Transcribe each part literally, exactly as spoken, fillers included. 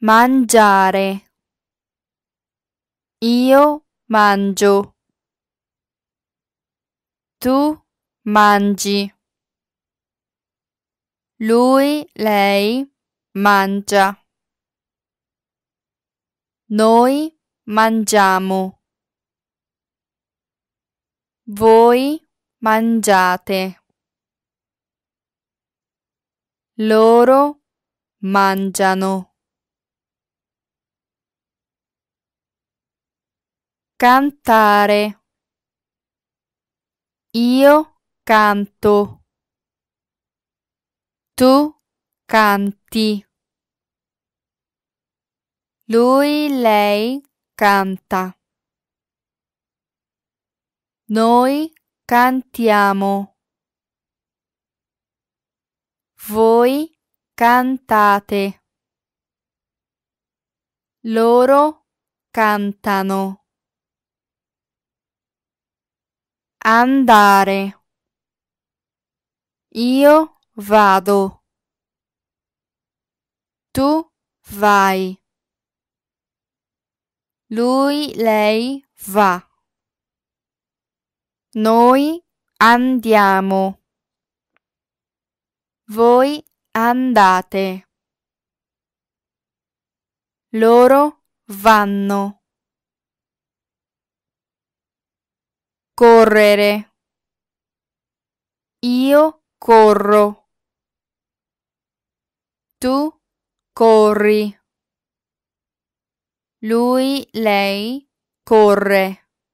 mangiare. Io mangio. Tu mangi. Lui, lei mangia. Noi mangiamo. Voi mangiate. Loro mangiano. Cantare. Io canto. Tu canti. Lui, lei canta. Noi cantiamo. Voi cantate. Loro cantano. Andare. Io vado. Tu vai. Lui, lei va. Noi andiamo. Voi andate. Loro vanno. Correre. Io corro. Tu corri. Lui, lei corre.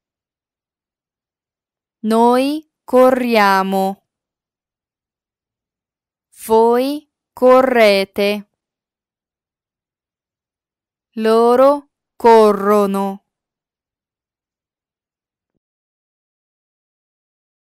Noi corriamo. Voi correte. Loro corrono.